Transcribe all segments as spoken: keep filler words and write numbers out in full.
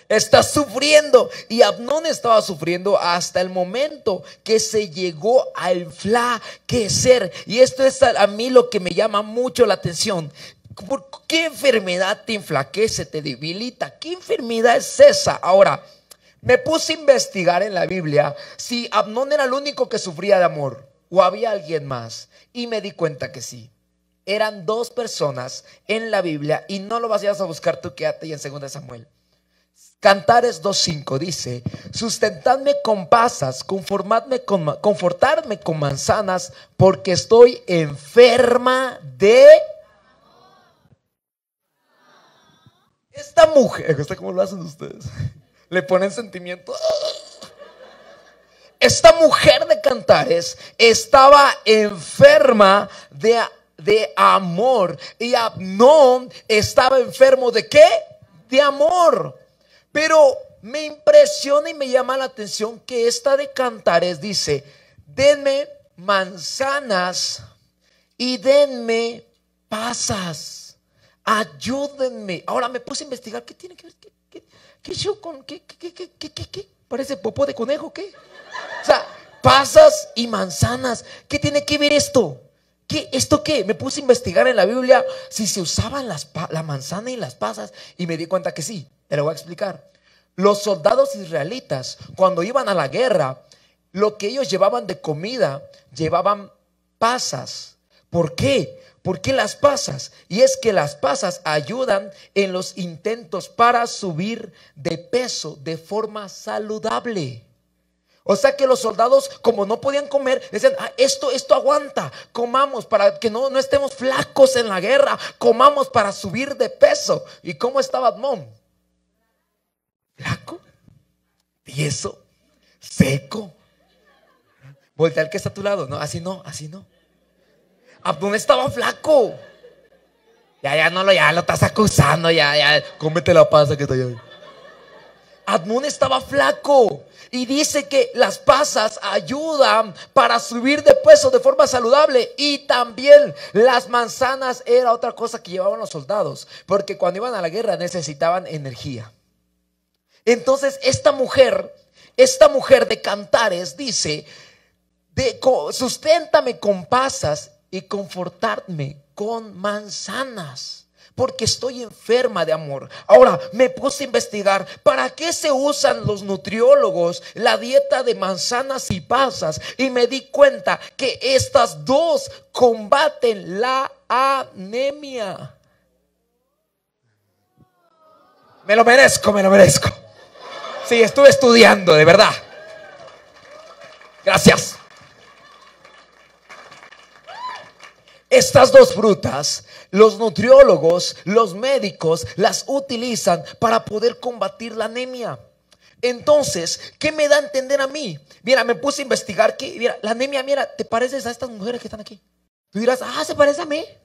Está sufriendo. Y Amnón estaba sufriendo hasta el momento que se llegó a enflaquecer. Y esto es a, a mí lo que me llama mucho la atención. ¿Por qué enfermedad te enflaquece, te debilita? ¿Qué enfermedad es esa? Ahora, me puse a investigar en la Biblia si Amnón era el único que sufría de amor o había alguien más. Y me di cuenta que sí. Eran dos personas en la Biblia, y no lo vayas a buscar, tú quédate ahí en segunda de Samuel. Cantares dos cinco dice: sustentadme con pasas, conformadme con, confortadme con manzanas, porque estoy enferma de... Esta mujer, ¿cómo lo hacen ustedes? Le ponen sentimiento. Esta mujer de Cantares estaba enferma de, de amor. Y Amnón estaba enfermo ¿de qué? De amor. Pero me impresiona y me llama la atención que esta de Cantares dice: denme manzanas y denme pasas. Ayúdenme. Ahora me puse a investigar. ¿Qué tiene que ver? ¿Qué, qué, qué show con qué, qué, qué, qué, qué, qué? ¿Parece popó de conejo? ¿Qué? O sea, pasas y manzanas. ¿Qué tiene que ver esto? ¿Qué? ¿Esto qué? Me puse a investigar en la Biblia si se usaban las, la manzana y las pasas, y me di cuenta que sí. Te lo voy a explicar. Los soldados israelitas, cuando iban a la guerra, lo que ellos llevaban de comida, llevaban pasas. ¿Por qué? ¿Por qué las pasas? Y es que las pasas ayudan en los intentos para subir de peso de forma saludable. O sea que los soldados, como no podían comer, decían: ah, esto, esto aguanta, comamos para que no, no estemos flacos en la guerra, comamos para subir de peso. ¿Y cómo estaba Amnón? Flaco, tieso, seco. Voltea al que está a tu lado. No, así no, así no. Amnón estaba flaco. Ya, ya no lo, ya lo estás acusando, ya, ya. Cómete la pasa que está allá. Amnón estaba flaco. Y dice que las pasas ayudan para subir de peso de forma saludable. Y también las manzanas era otra cosa que llevaban los soldados, porque cuando iban a la guerra necesitaban energía. Entonces esta mujer, esta mujer de Cantares dice: de, susténtame con pasas y confortadme con manzanas, porque estoy enferma de amor. Ahora me puse a investigar para qué se usan los nutriólogos la dieta de manzanas y pasas, y me di cuenta que estas dos combaten la anemia. Me lo merezco, me lo merezco. Sí, estuve estudiando, de verdad. Gracias. Estas dos frutas, los nutriólogos, los médicos las utilizan para poder combatir la anemia. Entonces, ¿qué me da a entender a mí? Mira, me puse a investigar que, mira, la anemia, mira, ¿te pareces a estas mujeres que están aquí? Tú dirás: ah, ¿se parece a mí?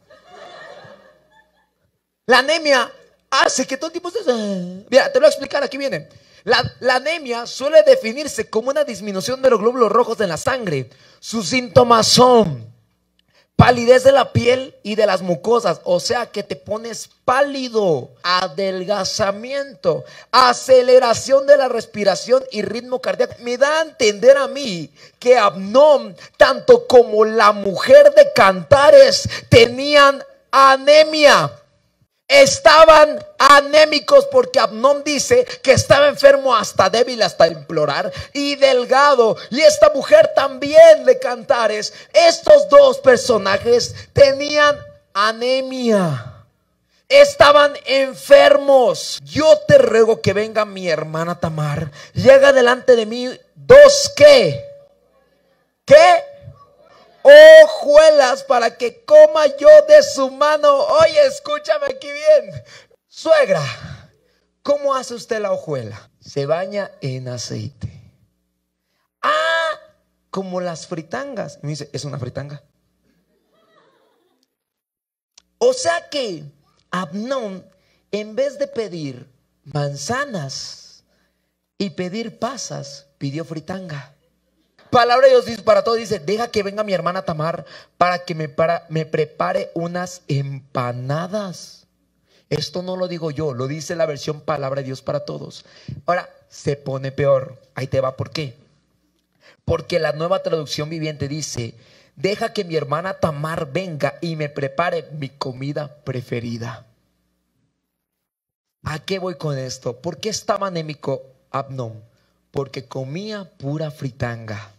La anemia hace que todo el tiempo estés... Mira, te lo voy a explicar, aquí viene. La, la anemia suele definirse como una disminución de los glóbulos rojos en la sangre. Sus síntomas son palidez de la piel y de las mucosas, o sea que te pones pálido, adelgazamiento, aceleración de la respiración y ritmo cardíaco. Me da a entender a mí que Amnón, tanto como la mujer de Cantares, tenían anemia. Estaban anémicos, porque Amnón dice que estaba enfermo, hasta débil, hasta implorar, y delgado. Y esta mujer también de Cantares, estos dos personajes tenían anemia. Estaban enfermos. Yo te ruego que venga mi hermana Tamar. Llega delante de mí dos ¿qué? ¿Qué? Hojuelas para que coma yo de su mano. Oye, escúchame aquí bien. Suegra, ¿cómo hace usted la hojuela? Se baña en aceite. Ah, como las fritangas. Me dice: ¿es una fritanga? O sea que Amnón, en vez de pedir manzanas y pedir pasas, pidió fritanga. Palabra de Dios dice para todo, dice: deja que venga mi hermana Tamar para que me, para, me prepare unas empanadas. Esto no lo digo yo, lo dice la versión Palabra de Dios para Todos. Ahora, se pone peor. Ahí te va, ¿por qué? Porque la Nueva Traducción Viviente dice: deja que mi hermana Tamar venga y me prepare mi comida preferida. ¿A qué voy con esto? ¿Por qué estaba anémico Amnón? Porque comía pura fritanga,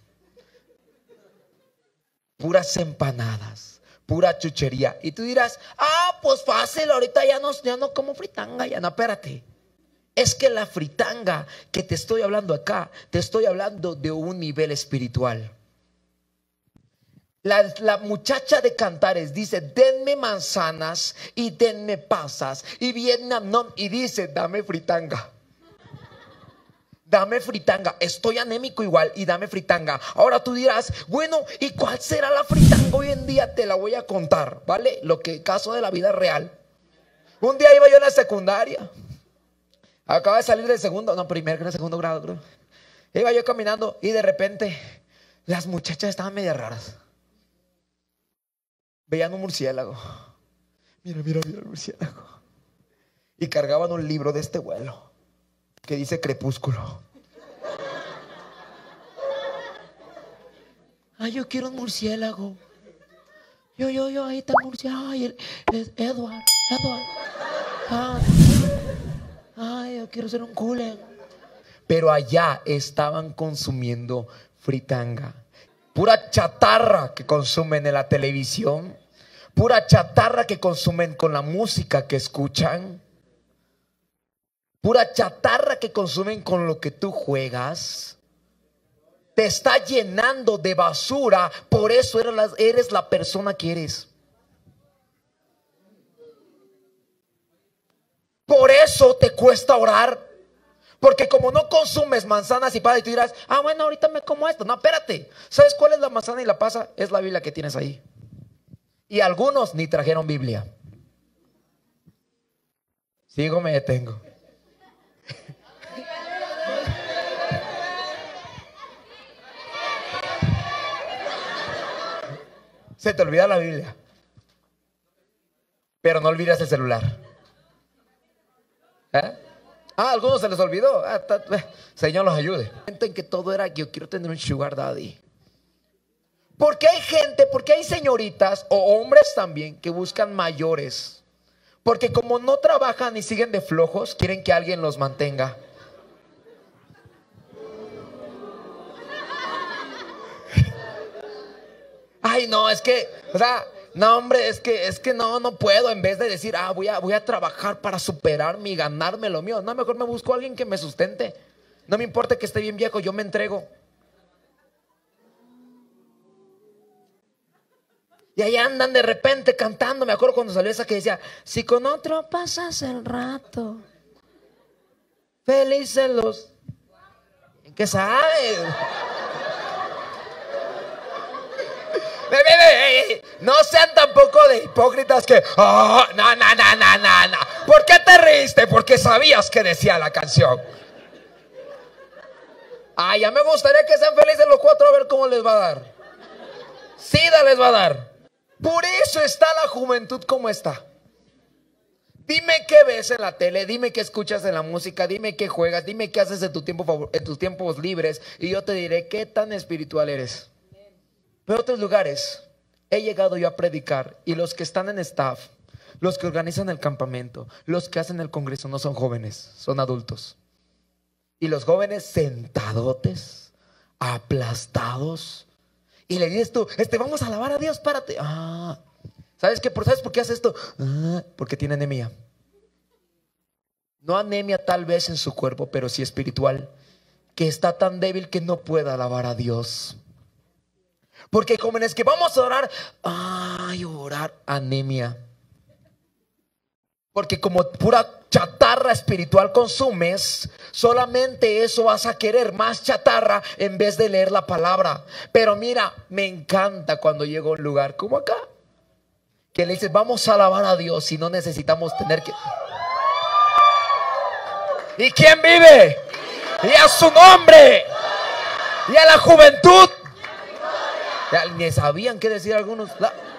puras empanadas, pura chuchería. Y tú dirás: ah, pues fácil, ahorita ya no, ya no como fritanga, ya no, espérate. Es que la fritanga que te estoy hablando acá, te estoy hablando de un nivel espiritual. La, la muchacha de Cantares dice: denme manzanas y denme pasas. Y viene Amnón y dice: dame fritanga. Dame fritanga, estoy anémico igual y dame fritanga. Ahora tú dirás: bueno, ¿y cuál será la fritanga hoy en día? Te la voy a contar, ¿vale? Lo que caso de la vida real. Un día iba yo en la secundaria. Acaba de salir del segundo, no, primer, segundo grado, creo. Iba yo caminando y de repente las muchachas estaban medio raras. Veían un murciélago. Mira, mira, mira el murciélago. Y cargaban un libro de este vuelo que dice Crepúsculo. Ay, yo quiero un murciélago. Yo, yo, yo, ahí está el murciélago. Ay, el, el, Edward, Edward. Ay, ay, yo quiero ser un culen. Pero allá estaban consumiendo fritanga. Pura chatarra que consumen en la televisión. Pura chatarra que consumen con la música que escuchan. Pura chatarra que consumen con lo que tú juegas. Te está llenando de basura. Por eso eres la, eres la persona que eres. Por eso te cuesta orar. Porque como no consumes manzanas y pasas, y tú dirás: ah, bueno, ahorita me como esto. No, espérate. ¿Sabes cuál es la manzana y la pasa? Es la Biblia que tienes ahí. Y algunos ni trajeron Biblia. Sigo, me detengo. Se te olvida la Biblia, pero no olvidas el celular. ¿Eh? Ah, a algunos se les olvidó. Ah, ta, eh, Señor los ayude. En que todo era: yo quiero tener un sugar daddy. Porque hay gente, porque hay señoritas o hombres también que buscan mayores. Porque como no trabajan y siguen de flojos, quieren que alguien los mantenga. Ay, no, es que, o sea, no, hombre, es que, es que no, no puedo. En vez de decir: ah, voy a, voy a trabajar para superarme y ganarme lo mío. No, mejor me busco a alguien que me sustente. No me importa que esté bien viejo, yo me entrego. Y ahí andan de repente cantando. Me acuerdo cuando salió esa que decía: si con otro pasas el rato, felices los... ¿Qué sabes? No sean tampoco de hipócritas que... oh, no, no, no, no, no, no. ¿Por qué te reíste? Porque sabías que decía la canción. Ah, ya me gustaría que sean felices los cuatro, a ver cómo les va a dar. SIDA les va a dar. Por eso está la juventud como está. Dime qué ves en la tele, dime qué escuchas en la música, dime qué juegas, dime qué haces en, tu tiempo, en tus tiempos libres, y yo te diré qué tan espiritual eres. Pero en otros lugares he llegado yo a predicar, y los que están en staff, los que organizan el campamento, los que hacen el congreso, no son jóvenes, son adultos. Y los jóvenes sentadotes, aplastados. Y le dices tú: este, vamos a alabar a Dios, párate. Ah, ¿sabes qué? ¿Sabes por qué hace esto? Ah, porque tiene anemia. No anemia tal vez en su cuerpo, pero sí espiritual. Que está tan débil que no puede alabar a Dios. Porque jóvenes que vamos a orar, ay, orar, anemia. Porque como pura chatarra espiritual consumes, solamente eso vas a querer, más chatarra, en vez de leer la palabra. Pero mira, me encanta cuando llego a un lugar como acá, que le dices: vamos a alabar a Dios, y no necesitamos tener que... ¿Y quién vive? Y a su nombre. Y a la juventud. Ya ni sabían qué decir algunos.